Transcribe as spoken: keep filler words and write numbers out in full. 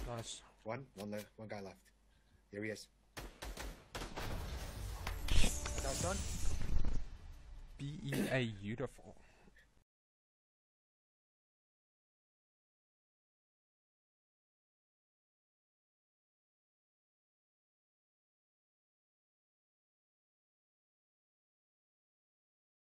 Nice. One, one left, one guy left. Here he is. Be E A beautiful.